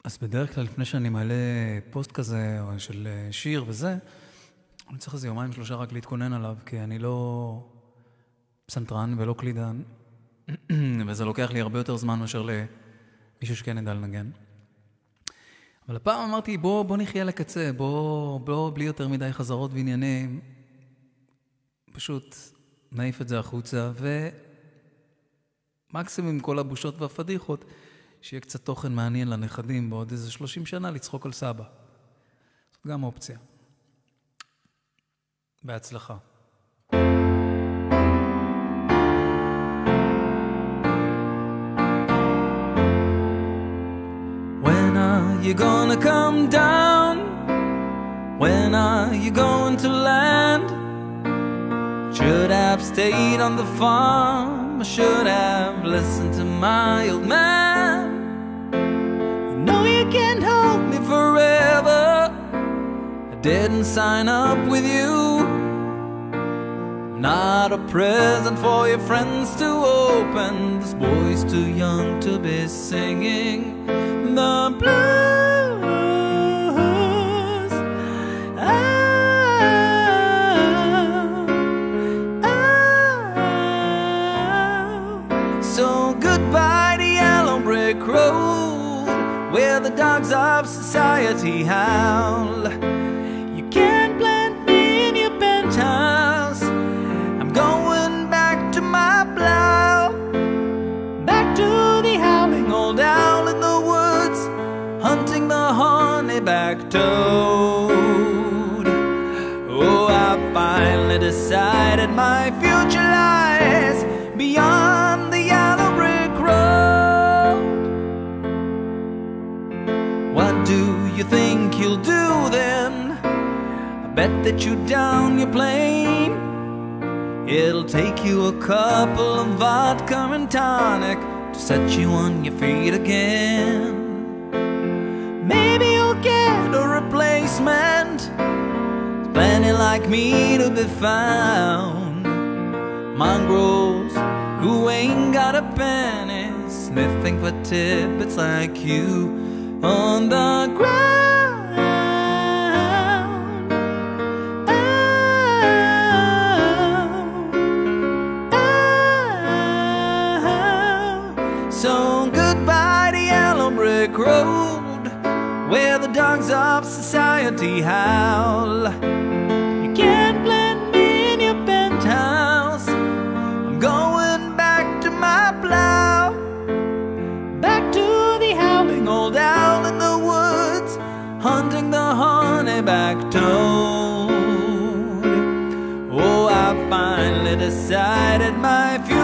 אז בדרך כלל לפני שאני מעלה פוסט כזה, או של שיר וזה, אני צריך איזה יומיים שלושה רק להתכונן עליו, כי אני לא פסנתרן ולא קלידן, וזה לוקח לי הרבה יותר זמן מאשר למישהו שכן ידע לנגן. אבל הפעם אמרתי, בוא נחיה לקצה, בוא בלי יותר מדי חזרות ועניינים, פשוט נעיף את זה החוצה, ומקסימום עם כל הבושות והפדיחות, שיהיה קצת תוכן מעניין לנכדים בעוד איזה 30 שנה לצחוק על סבא. זאת גם אופציה. בהצלחה. When are you gonna come down? When are you going to land? Should have stayed on the farm, I should have listened to my old man. You know you can't hold me forever, I didn't sign up with you. Not a present for your friends to open, this boy's too young to be singing the blues. So goodbye to yellow brick road, where the dogs of society howl. You can't plant me in your penthouse, I'm going back to my plow, back to the howling old owl in the woods, hunting the honeyback toad. Oh, I finally decided my future lies beyond the yellow brick road. What do you think you'll do then? I bet that you're down your plane. It'll take you a couple of vodka and tonic to set you on your feet again. Maybe you'll get a replacement, plenty like me to be found. Mongrels who ain't got a penny, sniffing for tidbits like you on the ground. So goodbye to yellow brick road, where the dogs of society howl. You can't blend me in your penthouse, I'm going back to my plow, back to the howling old owl in the woods, hunting the honeyback toad. Oh, I finally decided my future